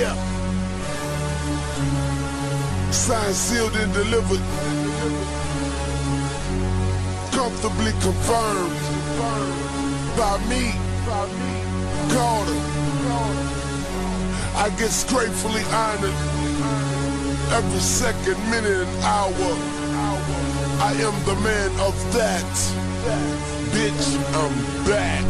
Yeah. Signed, sealed, and delivered. Comfortably confirmed by me, Carter. I get gratefully honored every second, minute, and hour. I am the man of that. Bitch, I'm back.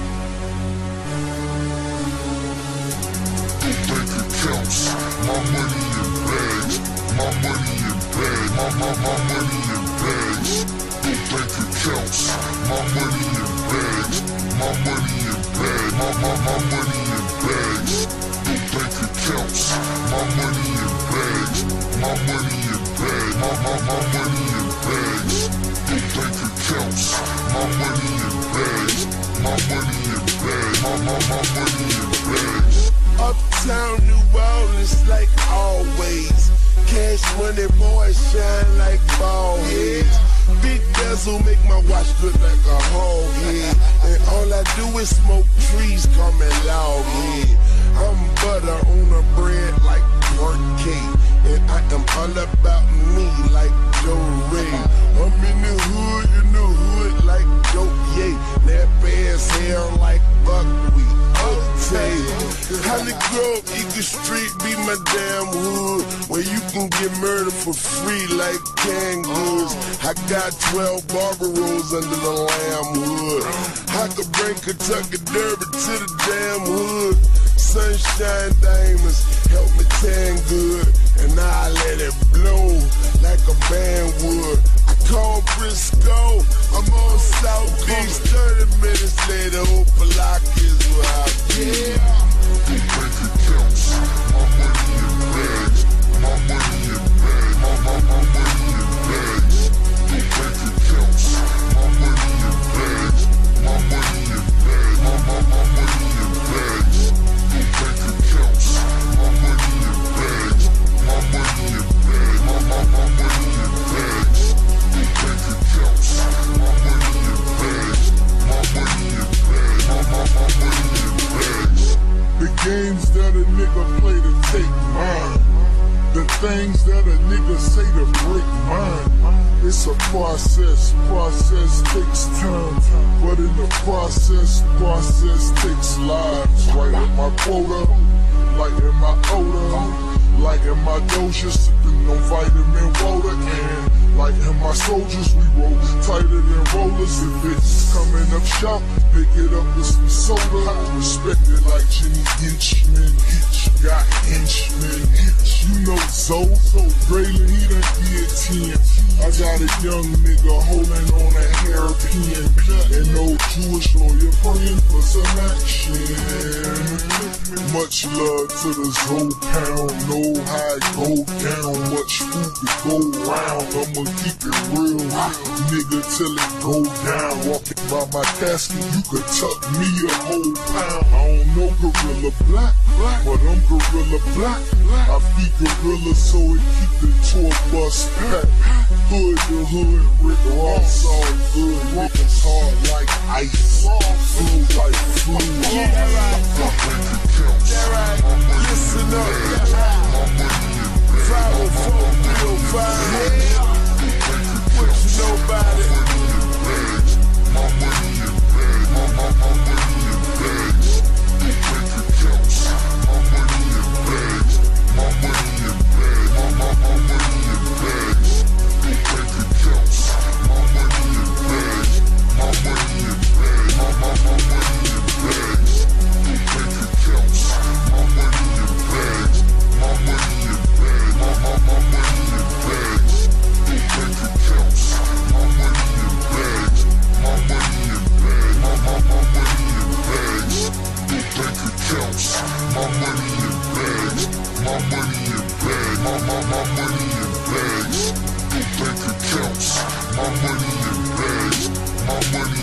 Bank accounts, my money in bags, my money in bags, my money in bags. Bank accounts, my money in bags, my money in bags, my money in bags. Bank accounts, my money in bags, my money in bags, my money in bags. Bank accounts, my money in bags, my money in bags, my money in bags. Uptown New Orleans like always. Cash money boys shine like ball heads. Big bezel make my watch look like a hog head. And all I do is smoke trees, call me log head. I'm butter on the bread like pork cake. And I am all about me like Joe Ray. I'm in the hood like Dope Yay. That ass hair like buckwheat. Okay. Holly Grove, Eagle Street be my damn hood, where you can get murdered for free like canned goods. I got 12 barber rolls under the lamb hood. I could bring Kentucky Derby to the damn hood. Sunshine diamonds help me tan good, and I let it blow like a band would. I call Briscoe, I'm on South Beach. 30 minutes later, Opalak is where I be. Bank accounts, my money in bags, my money in bags, my money in bags. Bank accounts, my money in bags, my money in bags, my money in bags. Bank accounts, my money in bags, my money in bags, my money in bags. Bank accounts, my money in bags, my money in bags, my money in bags. The games that a nigga play to take mine, the things that a nigga say to break mine. It's a process takes time, but in the process takes lives. Right in my quota, like in my odor, like in my doja, sipping on vitamin water, and like in my soldiers, we roll tighter than rollers. If it's coming up shop, pick it up with some soda. Respect it like Jimmy Inchman. Got Inchman. You know Zoe, Braylon, he done did 10. I got a young nigga holding on a hairpin, and no Jewish lawyer praying for some action. Much love to the Zoe pound, know how it go down. Much food to go round, I'ma keep it real, nigga, till it go down. Walking by my casket, you could tuck me a whole pound. I don't know Gorilla Black, but I'm Gorilla Black. I feed Gorilla so it keep the tour bus packed. Hood to hood, Rick Ross, all good. Niggas hard like ice, flu like flu. Yeah, right. Yeah, right. Listen up. 504 305. What you know about it? My money in bags, my money in bags. Bank accounts, my money in bags, my money in bags, my money in bags. Bank accounts, my money in bags, my money in bags, my money in bags. Bank accounts, my money in bags, my money in bags, my money in bags. Bank accounts, my money in bags, my money in bags, my money in bags. Bank accounts, my money in bags, my money in bags, my money in bags. Bank accounts, my money in bags, my money